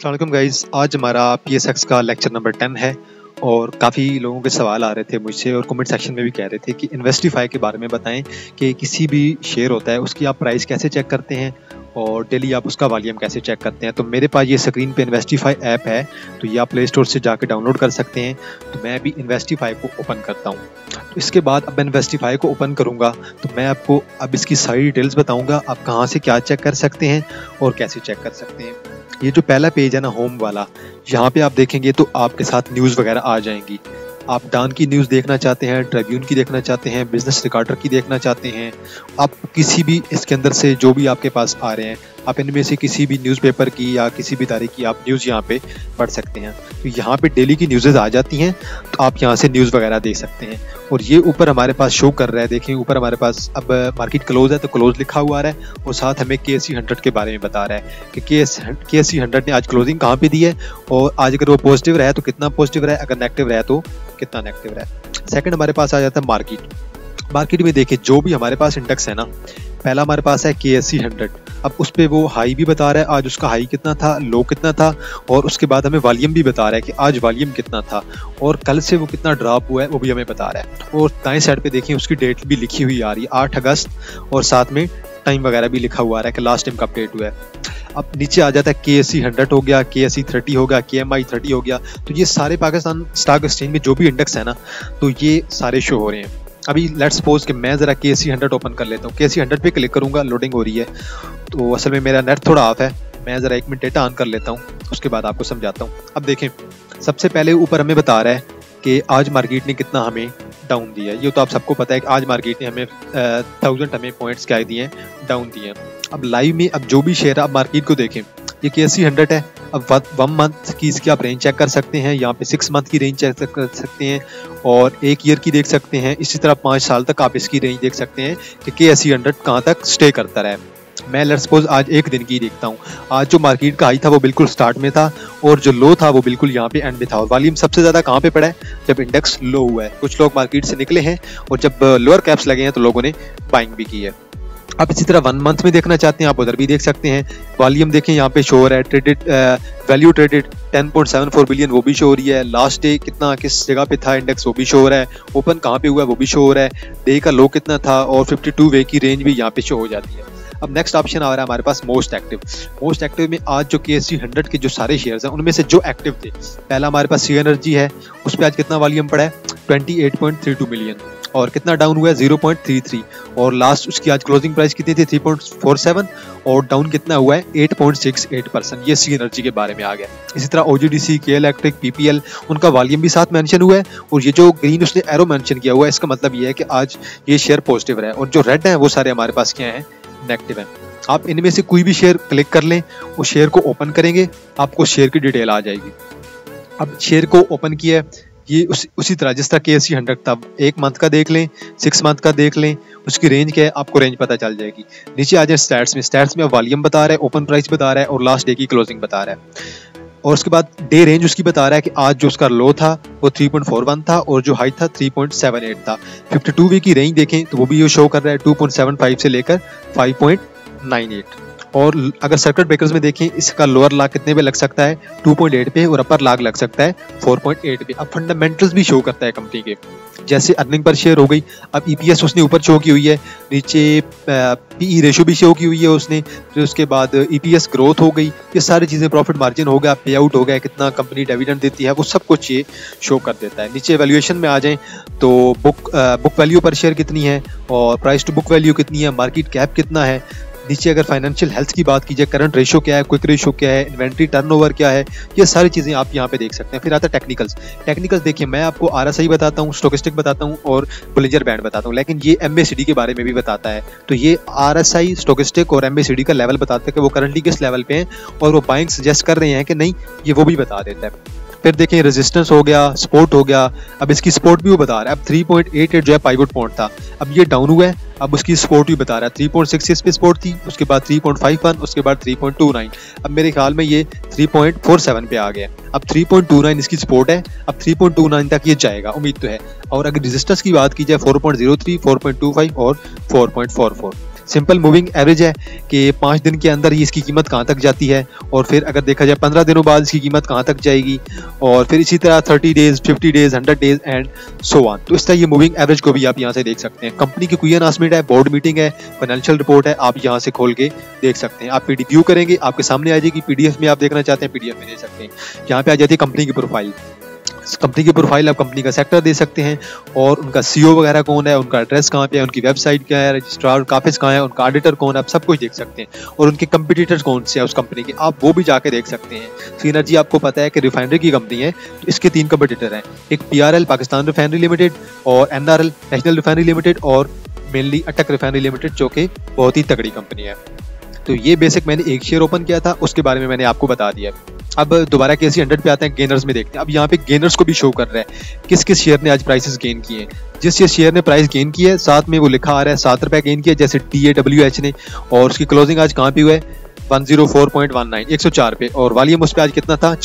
अस्सलाम गाइस, आज हमारा PSX का लेक्चर नंबर 10 है और काफ़ी लोगों के सवाल आ रहे थे मुझसे और कमेंट सेक्शन में भी कह रहे थे कि इन्वेस्टिफाई के बारे में बताएं कि किसी भी शेयर होता है उसकी आप प्राइस कैसे चेक करते हैं और डेली आप उसका वॉल्यूम कैसे चेक करते हैं। तो मेरे पास ये स्क्रीन पे इन्वेस्टिफाई ऐप है, तो ये आप प्ले स्टोर से जाके डाउनलोड कर सकते हैं। तो मैं अभी इन्वेस्टिफाई को ओपन करता हूँ। तो इसके बाद अब इन्वेस्टिफाई को ओपन करूँगा तो मैं आपको अब इसकी सारी डिटेल्स बताऊँगा, आप कहाँ से क्या चेक कर सकते हैं और कैसे चेक कर सकते हैं। ये जो पहला पेज है ना, होम वाला, यहाँ पे आप देखेंगे तो आपके साथ न्यूज़ वगैरह आ जाएंगी। आप डान की न्यूज़ देखना चाहते हैं, ट्रिब्यून की देखना चाहते हैं, बिजनेस रिकॉर्डर की देखना चाहते हैं, आप किसी भी इसके अंदर से जो भी आपके पास आ रहे हैं आप इनमें से किसी भी न्यूज़पेपर की या किसी भी तारीख की आप न्यूज़ यहाँ पे पढ़ सकते हैं। तो यहाँ पे डेली की न्यूज़ेस आ जाती हैं, तो आप यहाँ से न्यूज़ वगैरह देख सकते हैं। और ये ऊपर हमारे पास शो कर रहा है, देखिए ऊपर हमारे पास अब मार्केट क्लोज है तो क्लोज लिखा हुआ आ रहा है और साथ हमें KSE 100 के बारे में बता रहा है कि KSE 100 ने आज क्लोजिंग कहाँ पे दी है और आज अगर वो पॉजिटिव रहा है तो कितना पॉजिटिव रहा है, अगर नेगेटिव रहा है तो कितना नेगेटिव रहा है। सेकंड हमारे पास आ जाता है मार्केट में देखिए जो भी हमारे पास इंडेक्स है ना, पहला हमारे पास है KSE 100। अब उस पर वो हाई भी बता रहा है, आज उसका हाई कितना था, लो कितना था, और उसके बाद हमें वॉल्यूम भी बता रहा है कि आज वॉल्यूम कितना था और कल से वो कितना ड्रॉप हुआ है वो भी हमें बता रहा है। और दाएं साइड पे देखिए उसकी डेट भी लिखी हुई आ रही है 8 अगस्त और साथ में टाइम वगैरह भी लिखा हुआ आ रहा है कि लास्ट टाइम का अपडेट हुआ है। अब नीचे आ जाता है KSE 100 हो गया, KSE 30 हो गया, KMI 30 हो गया। तो ये सारे पाकिस्तान स्टॉक एक्सचेंज में जो भी इंडेक्स है ना, तो ये सारे शो हो रहे हैं। अभी लेट्स सपोज कि मैं ज़रा KSE 100 ओपन कर लेता हूँ, KSE 100 पे क्लिक करूँगा, लोडिंग हो रही है। तो असल में मेरा नेट थोड़ा ऑफ है, मैं ज़रा 1 मिनट डेटा ऑन कर लेता हूँ, उसके बाद आपको समझाता हूँ। अब देखें सबसे पहले ऊपर हमें बता रहा है कि आज मार्केट ने कितना हमें डाउन दिया। ये तो आप सबको पता है कि आज मार्केट ने हमें 1000 हमें पॉइंट्स क्या दिए हैं, डाउन दिए हैं। अब लाइव में अब जो भी शेयर आप मार्केट को देखें, ये KSE 100 है। अब 1 मंथ की इसकी आप रेंज चेक कर सकते हैं, यहाँ पे 6 मंथ की रेंज चेक कर सकते हैं और 1 ईयर की देख सकते हैं। इसी तरह 5 साल तक आप इसकी रेंज देख सकते हैं कि KSE 100 कहाँ तक स्टे करता रहा है। मैं लेट्स सपोज आज एक दिन की देखता हूँ। आज जो मार्केट का हाई था वो बिल्कुल स्टार्ट में था और जो लो था वो बिल्कुल यहाँ पे एंड में था। और वॉल्यूम सबसे ज़्यादा कहाँ पे पड़ा है, जब इंडेक्स लो हुआ है। कुछ लोग मार्केट से निकले हैं और जब लोअर कैप्स लगे हैं तो लोगों ने बाइंग भी की है। आप इसी तरह 1 मंथ में देखना चाहते हैं, आप उधर भी देख सकते हैं। वॉल्यूम देखें यहाँ पे शो हो रहा है, ट्रेडेड वैल्यू ट्रेडेड 10.74 बिलियन वो भी शो हो रही है। लास्ट डे कितना किस जगह पे था इंडेक्स वो भी शो हो रहा है। ओपन कहाँ पे हुआ है वो भी शो हो रहा है। डे का लो कितना था और 52 वे की रेंज भी यहाँ पे शो हो जाती है। अब नेक्स्ट ऑप्शन आ रहा है हमारे पास मोस्ट एक्टिव में आज जो KSE 100 के जो सारे शेयर्स हैं उनमें से जो एक्टिव थे, पहला हमारे पास सी एनर्जी है, उस पर आज कितना वॉल्यूम पड़ा है 28.32 मिलियन और कितना डाउन हुआ है 0.33 और लास्ट उसकी आज क्लोजिंग प्राइस कितनी थी 3.47 और डाउन कितना हुआ है 8.68%। ये सी एनर्जी के बारे में आ गया। इसी तरह OGDC, K इलेक्ट्रिक, PPL, उनका वॉल्यूम भी साथ मेंशन हुआ है और ये जो ग्रीन उसने एरो मेंशन किया हुआ है इसका मतलब ये है कि आज ये शेयर पॉजिटिव रहा है और जो रेड है वो सारे हमारे पास क्या है, नेगेटिव है। आप इनमें से कोई भी शेयर क्लिक कर लें, उस शेयर को ओपन करेंगे आपको शेयर की डिटेल आ जाएगी। अब शेयर को ओपन किया है, ये उसी तरह जिस तरह KSE 100 था, 1 मंथ का देख लें, 6 मंथ का देख लें, उसकी रेंज क्या है आपको रेंज पता चल जाएगी। नीचे आ जाए स्टैट्स में वॉल्यूम बता रहा है, ओपन प्राइस बता रहा है और लास्ट डे की क्लोजिंग बता रहा है। और उसके बाद डे रेंज उसकी बता रहा है कि आज जो उसका लो था वो 3.41 था और जो हाई था 3.78 था। 52 वे की रेंज देखें तो वो भी ये शो कर रहा है 2.75 से लेकर 5.98। और अगर सर्किट ब्रेकर्स में देखें इसका लोअर लॉक कितने पे लग सकता है 2.8 पे और अपर लॉक लग सकता है 4.8 पे। अब फंडामेंटल्स भी शो करता है कंपनी के, जैसे अर्निंग पर शेयर हो गई। अब EPS उसने ऊपर शो की हुई है, नीचे PE रेशो भी शो की हुई है उसने, फिर उसके बाद EPS ग्रोथ हो गई, ये सारी चीज़ें, प्रॉफिट मार्जिन हो गया, पे आउट हो गया, कितना कंपनी डिविडेंड देती है, वो सब कुछ ये शो कर देता है। नीचे वैल्यूएशन में आ जाएं तो बुक वैल्यू पर शेयर कितनी है और प्राइस टू बुक वैल्यू कितनी है, मार्केट कैप कितना है। नीचे अगर फाइनेंशियल हेल्थ की बात की जाए, करंट रेशो क्या है, क्विक रेशो क्या है, इन्वेंट्री टर्नओवर क्या है, ये सारी चीज़ें आप यहाँ पे देख सकते हैं। फिर आता है टेक्निकल्स देखिए मैं आपको RSI बताता हूँ, स्टोकेस्टिक बताता हूँ और बुलिंजर बैंड बताता हूँ, लेकिन ये MACD के बारे में भी बताता है। तो ये RSI, स्टोकेस्टिक और MACD का लेवल बताता है कि वो करंटली किस लेवल पे हैं और वो बाइंग सजेस्ट कर रहे हैं कि नहीं, ये वो भी बता देता है। फिर देखें रेजिस्टेंस हो गया, सपोर्ट हो गया। अब इसकी सपोर्ट भी वो बता रहा है, अब 3.88 जो है पाइवट पॉइंट था, अब ये डाउन हुआ है, अब उसकी सपोर्ट भी बता रहा है 3.66 पे सपोर्ट थी, उसके बाद 3.51, उसके बाद 3.29। अब मेरे ख्याल में ये 3.47 पे आ गया। अब 3.29 इसकी सपोर्ट है, अब 3.29 तक ये जाएगा, उम्मीद तो है। और अगर रेजिस्टेंस की बात की जाए 4.03, 4.25 और 4.44। सिंपल मूविंग एवरेज है कि 5 दिन के अंदर ही इसकी कीमत कहाँ तक जाती है, और फिर अगर देखा जाए 15 दिनों बाद इसकी कीमत कहाँ तक जाएगी, और फिर इसी तरह 30 days, 50 days, 100 days and so on. तो इस तरह ये मूविंग एवरेज को भी आप यहाँ से देख सकते हैं। कंपनी की कोई अनाउंसमेंट है, बोर्ड मीटिंग है, फाइनेंशियल रिपोर्ट है, आप यहाँ से खोल के देख सकते हैं। आप पीडीएफ व्यू करेंगे, आपके सामने आ जाएगी। पीडीएफ में आप देखना चाहते हैं, पीडीएफ में दे सकते हैं। यहाँ पे आ जाती है कंपनी की प्रोफाइल। कंपनी की प्रोफाइल, आप कंपनी का सेक्टर दे सकते हैं, और उनका सीईओ वगैरह कौन है, उनका एड्रेस कहाँ पे है, उनकी वेबसाइट क्या है, रजिस्ट्रार ऑफिस कहाँ है, उनका ऑडिटर कौन है, आप सब कुछ देख सकते हैं। और उनके कंपटीटर्स कौन से हैं उस कंपनी के, आप वो भी जाके देख सकते हैं। सीनर्जी आपको पता है कि रिफाइनरी की कंपनी है, तो इसके 3 कंपटीटर हैं, एक पीआरएल पाकिस्तान रिफाइनरी लिमिटेड, और एनआरएल नेशनल रिफाइनरी लिमिटेड, और मेनली अटक रिफाइनरी लिमिटेड, जो कि बहुत ही तगड़ी कंपनी है। तो ये बेसिक मैंने एक शेयर ओपन किया था, उसके बारे में मैंने आपको बता दिया। अब दोबारा KSE 100 पे आते हैं, गेनर्स में देखते हैं। अब यहाँ पे गेनर्स को भी शो कर रहा है किस किस शेयर ने आज प्राइसेस गेन किए हैं। जिस शेयर ने प्राइस गेन की है, साथ में वो लिखा आ रहा है 7 रुपए गेन किया, जैसे DAWH ने, और उसकी क्लोजिंग आज कहाँ पे हुआ है, 104.19, 104 पे, और वॉल्यूम उस पर आज कितना था,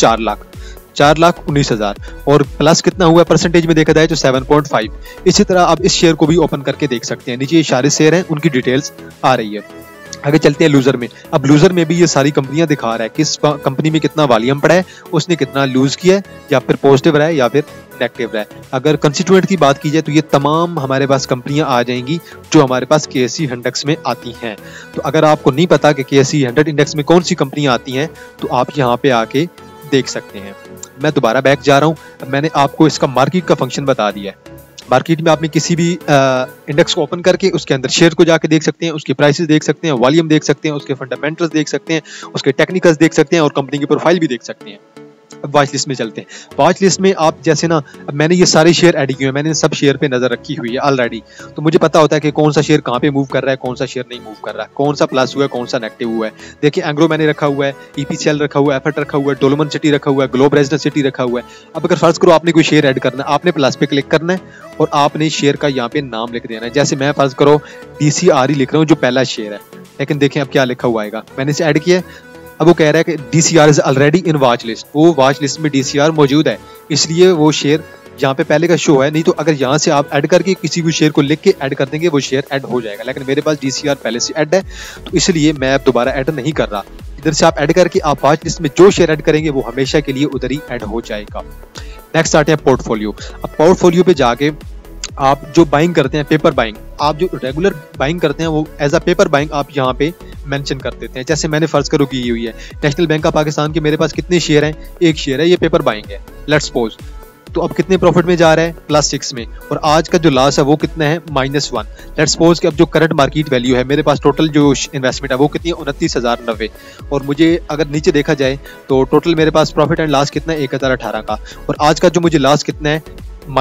4,19,000, और प्लस कितना हुआ परसेंटेज में देखा जाए तो 7.5। इसी तरह आप इस शेयर को भी ओपन करके देख सकते हैं। नीचे ये सारे शेयर हैं, उनकी डिटेल्स आ रही है। आगे चलते हैं लूजर में। अब लूजर में भी ये सारी कंपनियां दिखा रहा है किस कंपनी में कितना वॉल्यूम पड़ा है, उसने कितना लूज किया है, या फिर पॉजिटिव रहा है या फिर नेगेटिव रहा है। अगर कंस्टिट्यूएंट की बात की जाए तो ये तमाम हमारे पास कंपनियां आ जाएंगी जो हमारे पास KSE इंडेक्स में आती हैं। तो अगर आपको नहीं पता कि KSE 100 इंडेक्स में कौन सी कंपनियां आती हैं, तो आप यहाँ पे आके देख सकते हैं। मैं दोबारा बैक जा रहा हूँ। मैंने आपको इसका मार्केट का फंक्शन बता दिया है। मार्केट में आपने किसी भी इंडेक्स को ओपन करके उसके अंदर शेयर को जाके देख सकते हैं, उसके प्राइसेस देख सकते हैं, वॉल्यूम देख सकते हैं, उसके फंडामेंटल्स देख सकते हैं, उसके टेक्निकल्स देख सकते हैं, और कंपनी की प्रोफाइल भी देख सकते हैं। अब वॉच लिस्ट में चलते हैं। वॉच लिस्ट में आप जैसे ना, मैंने ये सारे शेयर ऐड किए हैं, मैंने सब शेयर पे नजर रखी हुई है ऑलरेडी, तो मुझे पता होता है कि कौन सा शेयर कहाँ पे मूव कर रहा है, कौन सा शेयर नहीं मूव कर रहा है, कौन सा प्लस हुआ है, कौन सा नेगेटिव हुआ है। देखिए एंग्रो मैंने रखा हुआ है, EPCL रखा हुआ है, एफर्ट रखा हुआ है, डोलोमन सिटी रखा हुआ है, ग्लोब रेजिडेंस सिटी रखा हुआ है। अब अगर फर्ज करो आपने कोई शेयर ऐड करना है, आपने प्लस पे क्लिक करना है और आपने शेयर का यहाँ पे नाम लिख देना है। जैसे मैं फर्ज करो DCRE लिख रहा हूँ, जो पहला शेयर है, लेकिन देखें अब क्या लिखा हुआ आएगा, मैंने इसे ऐड किया। अब वो कह रहा है कि DCR is already in watch list, वो वॉच लिस्ट में DCR मौजूद है, इसलिए वो शेयर यहाँ पे पहले का शो है। नहीं तो अगर यहाँ से आप ऐड करके किसी भी शेयर को लिख के ऐड कर देंगे, वो शेयर ऐड हो जाएगा, लेकिन मेरे पास DCR पहले से ऐड है, तो इसलिए मैं अब दोबारा ऐड नहीं कर रहा। इधर से आप ऐड करके आप वॉच लिस्ट में जो शेयर ऐड करेंगे वो हमेशा के लिए उधर ही ऐड हो जाएगा। नेक्स्ट आते हैं पोर्टफोलियो। अब पोर्टफोलियो पे जाके आप जो बाइंग करते हैं, पेपर बाइंग, आप जो रेगुलर बाइंग करते हैं वो एज अ पेपर बाइंग आप यहाँ पे मेंशन कर देते हैं। जैसे मैंने फर्ज करो की हुई है नेशनल बैंक ऑफ पाकिस्तान के, मेरे पास कितने शेयर हैं, एक शेयर है, ये पेपर बाइंग है, लेट्स सपोज। तो अब कितने प्रॉफिट में जा रहा है, +6 में, और आज का जो लॉस है वो कितना है, -1। लेट्स सपोज कि अब जो करंट मार्केट वैल्यू है, मेरे पास टोटल जो इन्वेस्टमेंट है वो कितनी है, 29,090, और मुझे अगर नीचे देखा जाए तो टोटल मेरे पास प्रॉफिट एंड लॉस कितना है, 1018 का, और आज का जो मुझे लॉस कितना है,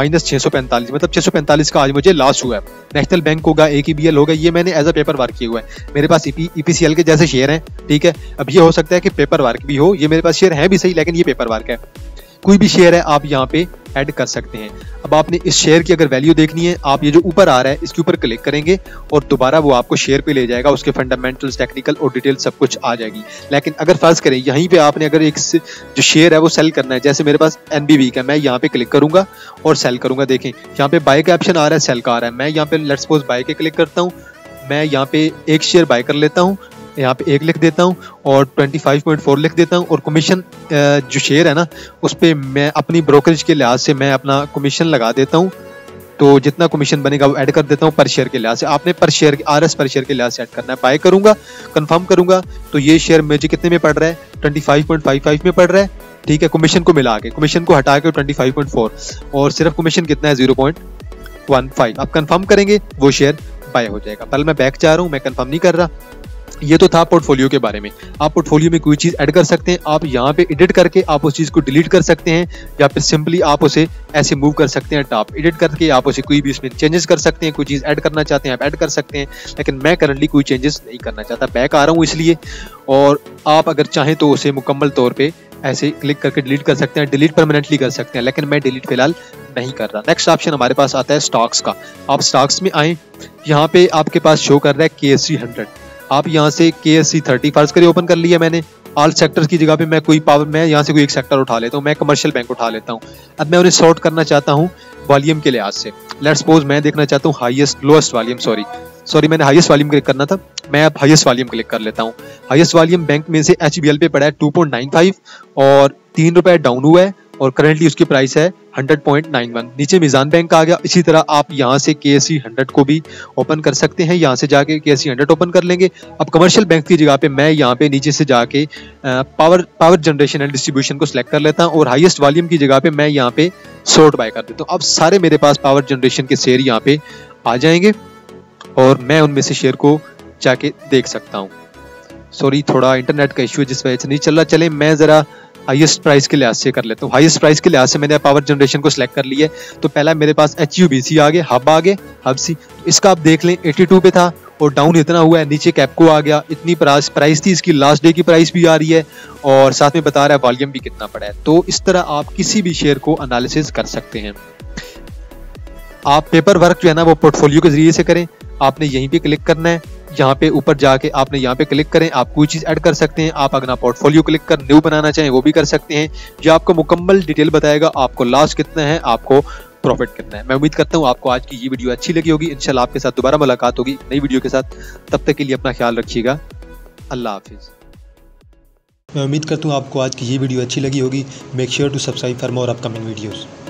-645, मतलब 645 का आज मुझे लॉस हुआ है। नेशनल बैंक होगा, AKBL होगा, ये मैंने एज अ पेपर वर्क किया हुआ है। मेरे पास EPCL के जैसे शेयर हैं, ठीक है। अब ये हो सकता है कि पेपर वर्क भी हो, ये मेरे पास शेयर है भी सही, लेकिन ये पेपर वर्क है। कोई भी शेयर है आप यहाँ पे ऐड कर सकते हैं। अब आपने इस शेयर की अगर वैल्यू देखनी है, आप ये जो ऊपर आ रहा है इसके ऊपर क्लिक करेंगे और दोबारा वो आपको शेयर पे ले जाएगा, उसके फंडामेंटल्स, टेक्निकल और डिटेल सब कुछ आ जाएगी। लेकिन अगर फर्ज करें यहीं पे आपने अगर एक जो शेयर है वो सेल करना है, जैसे मेरे पास NBV का, मैं यहाँ पे क्लिक करूंगा और सेल करूंगा। देखें यहाँ पे बाय का ऑप्शन आ रहा है, सेल का आ रहा है। मैं यहाँ पे लेट्स सपोज बाय के क्लिक करता हूँ, मैं यहाँ पे एक शेयर बाय कर लेता हूँ, यहाँ पे 1 लिख देता हूँ और 25.4 लिख देता हूँ, और कमीशन जो शेयर है ना उस पर मैं अपनी ब्रोकरेज के लिहाज से मैं अपना कमीशन लगा देता हूँ। तो जितना कमीशन बनेगा वो ऐड कर देता हूँ पर शेयर के लिहाज से। आपने पर शेयर RS पर शेयर के लिहाज से ऐड करना है। बाय करूंगा, कंफर्म करूंगा, तो ये शेयर मुझे कितने में पड़ रहा है, 25.55 में पड़ रहा है, ठीक है। कमीशन को मिला के, कमीशन को हटा के 25.4, और सिर्फ कमीशन कितना है, 0.15। आप कंफर्म करेंगे वो शेयर बाय हो जाएगा। पहले मैं बैक जा रहा हूँ, मैं कंफर्म नहीं कर रहा। ये तो था पोर्टफोलियो के बारे में। आप पोर्टफोलियो में कोई चीज ऐड कर सकते हैं, आप यहाँ पे एडिट करके आप उस चीज को डिलीट कर सकते हैं, या फिर सिंपली आप उसे ऐसे मूव कर सकते हैं टॉप, एडिट करके आप उसे कोई भी इसमें चेंजेस कर सकते हैं। कोई चीज ऐड करना चाहते हैं आप ऐड कर सकते हैं, लेकिन मैं करंटली कोई चेंजेस नहीं करना चाहता, बैक आ रहा हूँ इसलिए। और आप अगर चाहें तो उसे मुकम्मल तौर पर ऐसे क्लिक करके डिलीट कर सकते हैं, डिलीट परमानेंटली कर सकते हैं, लेकिन मैं डिलीट फिलहाल नहीं कर रहा। नेक्स्ट ऑप्शन हमारे पास आता है स्टॉक्स का। आप स्टॉक्स में आए, यहाँ पे आपके पास शो कर रहा है KSE 100। आप यहाँ से KSE 30 फर्ज करिए ओपन कर लिया मैंने, ऑल सेक्टर्स की जगह पे मैं यहाँ से कोई एक सेक्टर उठा लेता हूँ, मैं कमर्शियल बैंक उठा लेता हूँ। अब मैं उन्हें सॉर्ट करना चाहता हूँ वॉल्यूम के लिहाज से। लेट्स सपोज मैं देखना चाहता हूँ लोएस्ट वॉल्यूम, सॉरी मैंने हाईएस्ट वॉल्यूम क्लिक करना था, मैं अब हाईएस्ट वॉल्यूम क्लिक कर लेता हूँ। हाईएस्ट वॉल्यूम बैंक में से HBL पे पड़ा है 2.95 और 3 रुपए डाउन हुआ है और करंटली उसकी प्राइस है 100.91। नीचे मीज़ान बैंक आ गया। इसी तरह आप यहाँ से KSE 100 को भी ओपन कर सकते हैं, यहाँ से जाके KSE 100 ओपन कर लेंगे। अब कमर्शियल बैंक की जगह पे मैं यहाँ पे नीचे से जाके पावर जनरेशन एंड डिस्ट्रीब्यूशन को सिलेक्ट कर लेता हूँ और हाईएस्ट वॉल्यूम की जगह पे मैं यहाँ पे शॉर्ट बाय कर देता हूँ। अब सारे मेरे पास पावर जनरेशन के शेयर यहाँ पे आ जाएंगे और मैं उनमें से शेयर को जाके देख सकता हूँ। सॉरी थोड़ा इंटरनेट का इश्यू है जिस वजह से नहीं चल रहा। चले मैं ज़रा हाईएस्ट प्राइस के लिहाज से कर लेता हूँ। हाईएस्ट प्राइस के लिहाज से मैंने पावर जनरेशन को सिलेक्ट कर लिया है। तो पहला मेरे पास HUBC आ गया, हब सी, इसका आप देख लें 82 पे था और डाउन इतना हुआ है। नीचे कैपको आ गया, इतनी प्राइस थी, इसकी लास्ट डे की प्राइस भी आ रही है और साथ में बता रहा है वॉल्यूम भी कितना पड़ा है। तो इस तरह आप किसी भी शेयर को एनालिसिस कर सकते हैं। आप पेपर वर्क जो है ना वो पोर्टफोलियो के जरिए से करें। आपने यहीं पे क्लिक करना है, यहाँ पे ऊपर जाके आपने यहाँ पे क्लिक करें, आप कोई चीज़ ऐड कर सकते हैं। आप अगर पोर्टफोलियो क्लिक कर न्यू बनाना चाहें वो भी कर सकते हैं। ये आपको मुकम्मल डिटेल बताएगा आपको लॉस कितना है, आपको प्रॉफिट कितना है। मैं उम्मीद करता हूँ आपको आज की ये वीडियो अच्छी लगी होगी। इंशाल्लाह आपके साथ दोबारा मुलाकात होगी नई वीडियो के साथ। तब तक के लिए अपना ख्याल रखिएगा। अल्लाह हाफिज़। मैं उम्मीद करता हूँ आपको आज की ये वीडियो अच्छी लगी होगी। Make sure to subscribe for more upcoming videos.